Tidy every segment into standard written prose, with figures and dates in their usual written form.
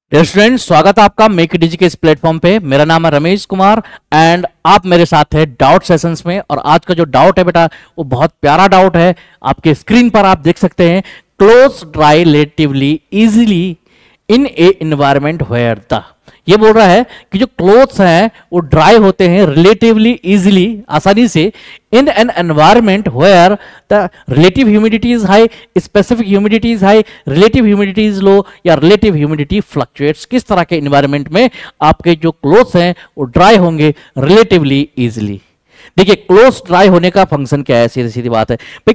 Dear student, स्वागत है आपका मेक डिजी के इस प्लेटफॉर्म पे। मेरा नाम है रमेश कुमार एंड आप मेरे साथ है डाउट सेशंस में। और आज का जो डाउट है बेटा वो बहुत प्यारा डाउट है। आपके स्क्रीन पर आप देख सकते हैं, clothes dry relatively easily in a environment where the, ये बोल रहा है कि जो क्लोथ्स हैं वो ड्राई होते हैं रिलेटिवली इजीली, आसानी से, in an environment where the relative humidity is high, specific humidity is high, relative humidity is low या रिलेटिव ह्यूमिडिटी फ्लक्चुएट्स। किस तरह के एनवायरमेंट में आपके जो क्लोथ्स हैं वो ड्राई होंगे रिलेटिवली इजीली। देखिए, क्लोथ्स ड्राई होने का फंक्शन क्या है, सीधी सीधी बात है भाई।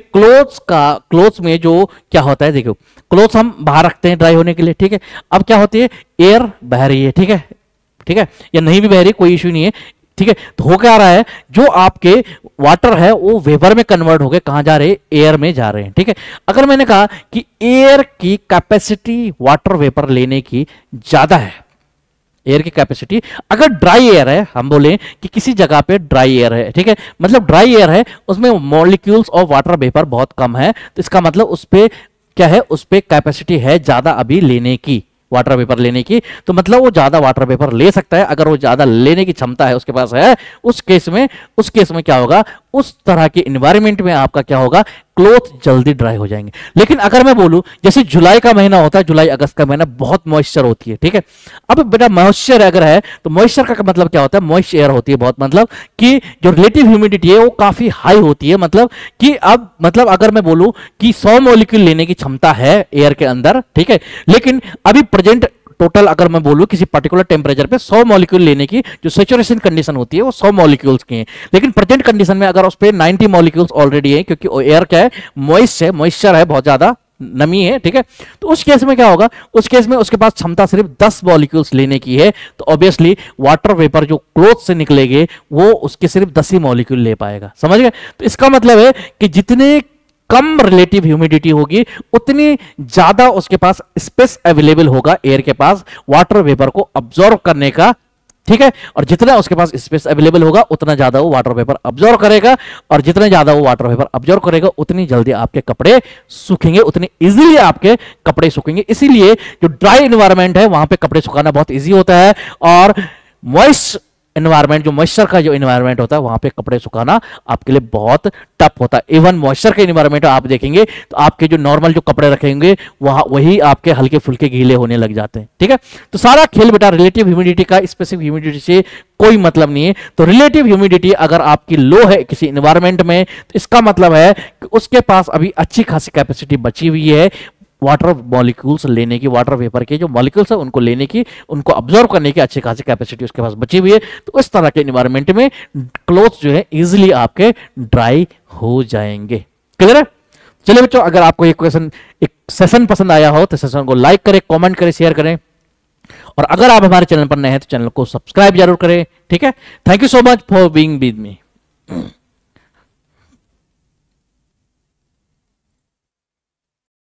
क्लोथ्स में जो क्या होता है, देखो क्लोथ्स हम बाहर रखते हैं ड्राई होने के लिए, ठीक है। अब क्या होती है, एयर बह रही है, ठीक है, ठीक है, या नहीं भी बह रही, कोई इश्यू नहीं है, ठीक है। तो हो क्या रहा है, जो आपके वाटर है वो वेपर में कन्वर्ट हो गए, कहां जा रहे हैं, एयर में जा रहे हैं, ठीक है। अगर मैंने कहा कि एयर की कैपेसिटी वाटर वेपर लेने की ज्यादा है, एयर की कैपेसिटी, अगर ड्राई एयर है, हम बोले कि किसी जगह पे ड्राई एयर है, ठीक है, मतलब ड्राई एयर है, उसमें मॉलिक्यूल्स ऑफ वाटर वेपर बहुत कम है, तो इसका मतलब उस पे क्या है, उस पे कैपेसिटी है ज्यादा अभी लेने की, वाटर वेपर लेने की। तो मतलब वो ज्यादा वाटर वेपर ले सकता है, अगर वो ज्यादा लेने की क्षमता है उसके पास है, उस केस में क्या होगा, उस तरह के एनवायरनमेंट में आपका क्या होगा, क्लोथ जल्दी ड्राई हो जाएंगे। लेकिन अगर मैं बोलूं जैसे जुलाई का महीना होता है, जुलाई अगस्त का महीना, बहुत मॉइस्चर होती है, ठीक है। अब बेटा मॉइस्चर अगर है तो मॉइस्चर का मतलब क्या होता है, मॉइस्ट एयर होती है बहुत, मतलब कि जो रिलेटिव ह्यूमिडिटी है वो काफी हाई होती है, मतलब कि अब मतलब अगर मैं बोलूं कि 100 मॉलिक्यूल लेने की क्षमता है एयर के अंदर, ठीक है, लेकिन अभी प्रेजेंट टोटल अगर मैं बोलूं किसी पर्टिकुलर टेम्परेचर पे 100 मॉलिक्यूल लेने की जो सैचुरेशन कंडीशन होती है वो 100 मॉलिक्यूल्स की है, लेकिन प्रेजेंट कंडीशन में अगर उस पे 90 मॉलिक्यूल्स ऑलरेडी है, क्योंकि एयर क्या है, मॉइस्ट है, मॉइस्चर है, बहुत ज्यादा नमी है, ठीक है। तो उस केस में क्या होगा, उस केस में उसके पास क्षमता सिर्फ 10 मॉलिक्यूल्स लेने की है, तो ऑब्वियसली वाटर वेपर जो क्लोथ से निकलेंगे वो उसके सिर्फ 10 ही मॉलिक्यूल ले पाएगा, समझ गए। तो इसका मतलब है कि जितने कम रिलेटिव ह्यूमिडिटी होगी उतनी ज्यादा उसके पास स्पेस अवेलेबल होगा एयर के पास वाटर वेपर को अब्सॉर्ब करने का, ठीक है। और जितना उसके पास स्पेस अवेलेबल होगा उतना ज्यादा वो वाटर वेपर अब्सॉर्ब करेगा, और जितना ज्यादा वो वाटर वेपर अब्सॉर्ब करेगा उतनी जल्दी आपके कपड़े सूखेंगे, उतनी इजीली आपके कपड़े सूखेंगे। इसीलिए जो ड्राई एनवायरनमेंट है वहां पे कपड़े सुखाना बहुत इजी होता है, और मॉइस्ट एनवायरनमेंट, जो मॉइस्चर का जो एनवायरनमेंट होता है वहां पे कपड़े सुखाना आपके लिए बहुत टफ होता है। इवन मॉइस्चर के एनवायरनमेंट आप देखेंगे तो आपके जो नॉर्मल जो कपड़े रखेंगे वही आपके हल्के फुल्के गीले होने लग जाते हैं, ठीक है। तो सारा खेल बेटा रिलेटिव ह्यूमिडिटी का स्पेसिफिक ह्यूमिडिटी से कोई मतलब नहीं है। तो रिलेटिव ह्यूमिडिटी अगर आपकी लो है किसी एनवायरनमेंट में, तो इसका मतलब है कि उसके पास अभी अच्छी खासी कैपेसिटी बची हुई है वाटर मॉलिक्यूल्स लेने की, वाटर वेपर के जो मॉलिक्यूल्स है उनको लेने की, उनको ऑब्जर्व करने की अच्छी खासी कैपेसिटी उसके पास बची हुई है। तो इस तरह के एनवायरनमेंट में क्लोथ्स जो है इजीली आपके ड्राई हो जाएंगे। क्लियर है? चलिए बच्चों, अगर आपको एक सेशन पसंद आया हो तो सेशन को लाइक करें, कमेंट करें, शेयर करें, और अगर आप हमारे चैनल पर नए हैं तो चैनल को सब्सक्राइब जरूर करें, ठीक है। Thank you so much for being with me.